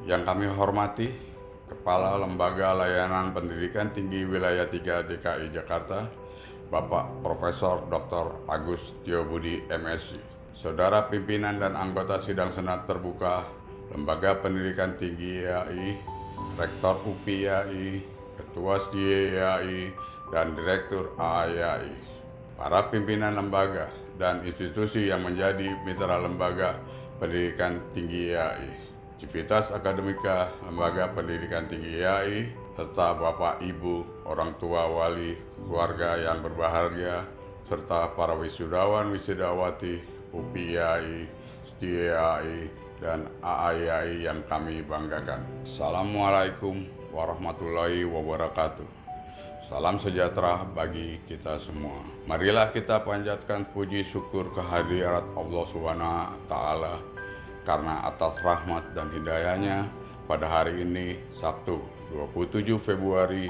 Yang kami hormati, Kepala Lembaga Layanan Pendidikan Tinggi Wilayah 3 DKI Jakarta, Bapak Profesor Dr. Agus Tio-Budi MSc, Saudara pimpinan dan anggota sidang senat terbuka Lembaga Pendidikan Tinggi IAI, Rektor UPI IAI, Ketua SDIE IAI, dan Direktur AAIAI, para pimpinan lembaga dan institusi yang menjadi mitra Lembaga Pendidikan Tinggi IAI, Civitas Akademika Lembaga Pendidikan Tinggi IAI, serta Bapak Ibu, orang tua, wali, keluarga yang berbahagia, serta para wisudawan wisudawati UPI IAI, SDIE IAI, dan AAIAI yang kami banggakan. Assalamualaikum warahmatullahi wabarakatuh. Salam sejahtera bagi kita semua. Marilah kita panjatkan puji syukur kehadirat Allah SWT karena atas rahmat dan hidayahnya pada hari ini Sabtu 27 Februari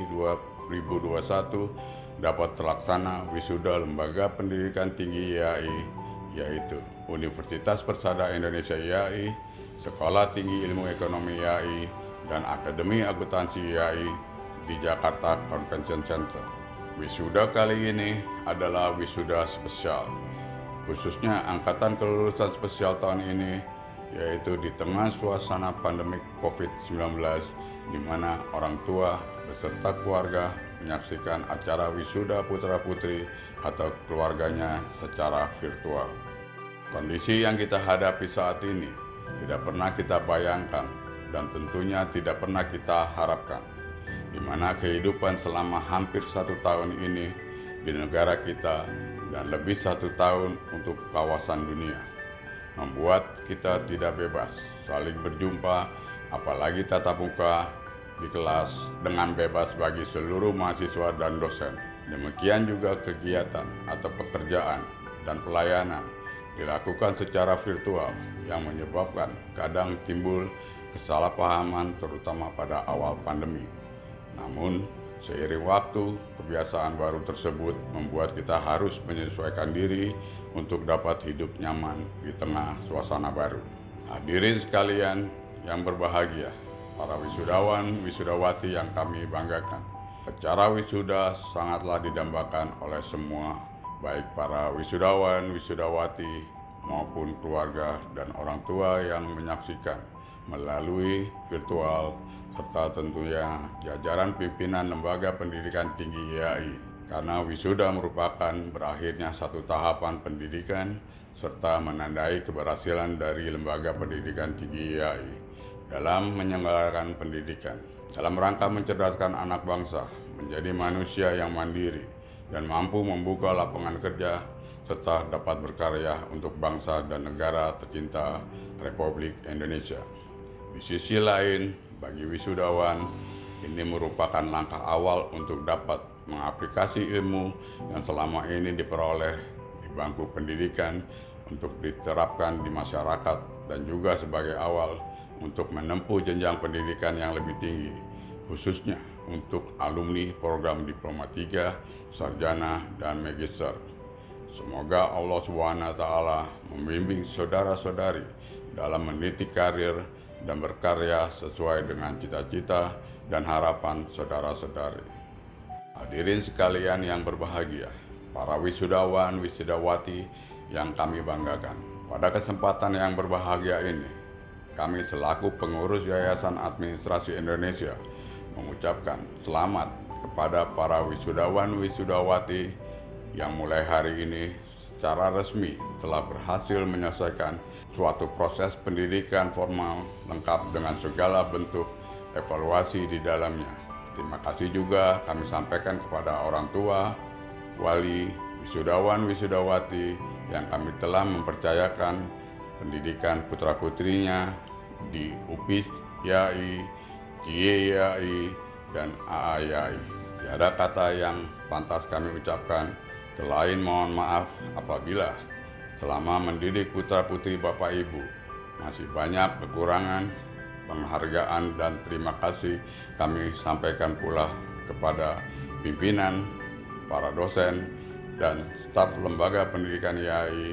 2021 dapat terlaksana wisuda Lembaga Pendidikan Tinggi IAI, yaitu Universitas Persada Indonesia IAI, Sekolah Tinggi Ilmu Ekonomi IAI, dan Akademi Akuntansi IAI di Jakarta Convention Center. Wisuda kali ini adalah wisuda spesial, khususnya angkatan kelulusan spesial tahun ini, yaitu di tengah suasana pandemik COVID-19, di mana orang tua beserta keluarga menyaksikan acara wisuda putra-putri atau keluarganya secara virtual. Kondisi yang kita hadapi saat ini tidak pernah kita bayangkan dan tentunya tidak pernah kita harapkan, di mana kehidupan selama hampir 1 tahun ini di negara kita dan lebih 1 tahun untuk kawasan dunia membuat kita tidak bebas saling berjumpa, apalagi tatap muka di kelas dengan bebas bagi seluruh mahasiswa dan dosen. Demikian juga kegiatan atau pekerjaan dan pelayanan dilakukan secara virtual yang menyebabkan kadang timbul kesalahpahaman terutama pada awal pandemi. Namun, seiring waktu, kebiasaan baru tersebut membuat kita harus menyesuaikan diri untuk dapat hidup nyaman di tengah suasana baru. Hadirin sekalian yang berbahagia, para wisudawan, wisudawati yang kami banggakan, acara wisuda sangatlah didambakan oleh semua, baik para wisudawan, wisudawati, maupun keluarga dan orang tua yang menyaksikan melalui virtual, serta tentunya jajaran pimpinan Lembaga Pendidikan Tinggi IAI, karena wisuda merupakan berakhirnya 1 tahapan pendidikan serta menandai keberhasilan dari Lembaga Pendidikan Tinggi IAI dalam menyelenggarakan pendidikan dalam rangka mencerdaskan anak bangsa menjadi manusia yang mandiri dan mampu membuka lapangan kerja serta dapat berkarya untuk bangsa dan negara tercinta Republik Indonesia. Di sisi lain, bagi wisudawan, ini merupakan langkah awal untuk dapat mengaplikasi ilmu yang selama ini diperoleh di bangku pendidikan untuk diterapkan di masyarakat dan juga sebagai awal untuk menempuh jenjang pendidikan yang lebih tinggi, khususnya untuk alumni program Diploma 3, Sarjana, dan Magister. Semoga Allah SWT membimbing saudara-saudari dalam meniti karir dan berkarya sesuai dengan cita-cita dan harapan saudara-saudari. Hadirin sekalian yang berbahagia, para wisudawan, wisudawati yang kami banggakan. Pada kesempatan yang berbahagia ini, kami selaku pengurus Yayasan Administrasi Indonesia mengucapkan selamat kepada para wisudawan, wisudawati yang mulai hari ini secara resmi telah berhasil menyelesaikan suatu proses pendidikan formal lengkap dengan segala bentuk evaluasi di dalamnya. Terima kasih juga kami sampaikan kepada orang tua, wali, wisudawan, wisudawati yang kami telah mempercayakan pendidikan putra-putrinya di UPI IAI, SDIE IAI, dan AAIAI. Tiada kata yang pantas kami ucapkan selain mohon maaf apabila selama mendidik putra-putri Bapak Ibu masih banyak kekurangan. Penghargaan dan terima kasih kami sampaikan pula kepada pimpinan, para dosen, dan staf Lembaga Pendidikan IAI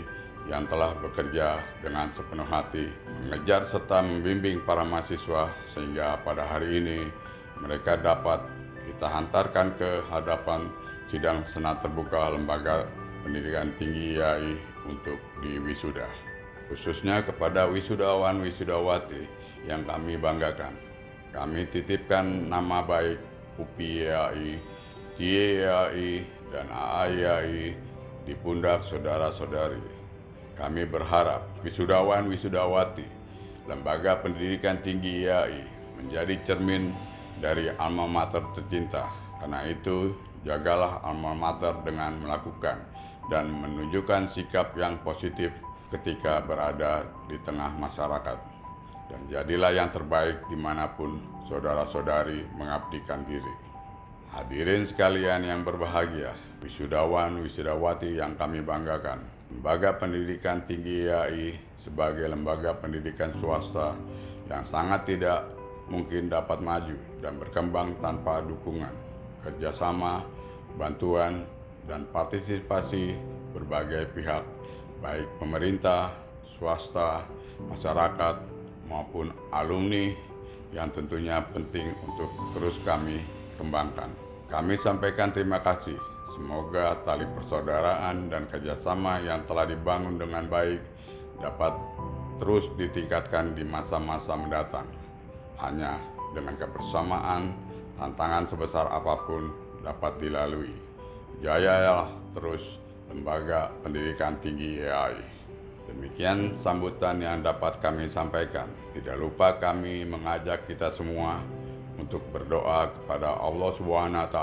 yang telah bekerja dengan sepenuh hati, mengejar serta membimbing para mahasiswa sehingga pada hari ini mereka dapat kita hantarkan ke hadapan sidang senat terbuka Lembaga Pendidikan Tinggi IAI untuk diwisuda. Khususnya kepada wisudawan-wisudawati yang kami banggakan. Kami titipkan nama baik UPI IAI, TIE IAI, dan AA IAI di pundak saudara-saudari. Kami berharap wisudawan-wisudawati Lembaga Pendidikan Tinggi IAI menjadi cermin dari alma mater tercinta. Karena itu, jagalah alma mater dengan melakukan dan menunjukkan sikap yang positif ketika berada di tengah masyarakat. Dan jadilah yang terbaik dimanapun saudara-saudari mengabdikan diri. Hadirin sekalian yang berbahagia, wisudawan, wisudawati yang kami banggakan, Lembaga Pendidikan Tinggi IAI sebagai lembaga pendidikan swasta yang sangat tidak mungkin dapat maju dan berkembang tanpa dukungan, kerjasama, bantuan, dan partisipasi berbagai pihak, baik pemerintah, swasta, masyarakat, maupun alumni yang tentunya penting untuk terus kami kembangkan. Kami sampaikan terima kasih. Semoga tali persaudaraan dan kerjasama yang telah dibangun dengan baik dapat terus ditingkatkan di masa-masa mendatang. Hanya dengan kebersamaan, tantangan sebesar apapun dapat dilalui. Jayalah terus Lembaga Pendidikan Tinggi IAI. Demikian sambutan yang dapat kami sampaikan. Tidak lupa kami mengajak kita semua untuk berdoa kepada Allah SWT.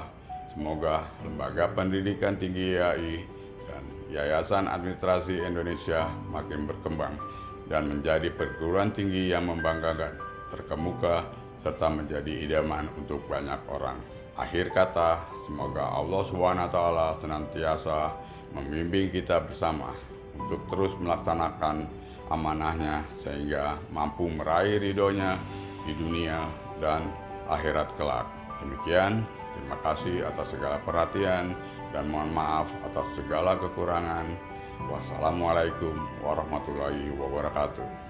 Semoga Lembaga Pendidikan Tinggi IAI dan Yayasan Administrasi Indonesia makin berkembang dan menjadi perguruan tinggi yang membanggakan, terkemuka, serta menjadi idaman untuk banyak orang. Akhir kata, semoga Allah SWT senantiasa membimbing kita bersama untuk terus melaksanakan amanahnya sehingga mampu meraih ridhonya di dunia dan akhirat kelak. Demikian, terima kasih atas segala perhatian dan mohon maaf atas segala kekurangan. Wassalamualaikum warahmatullahi wabarakatuh.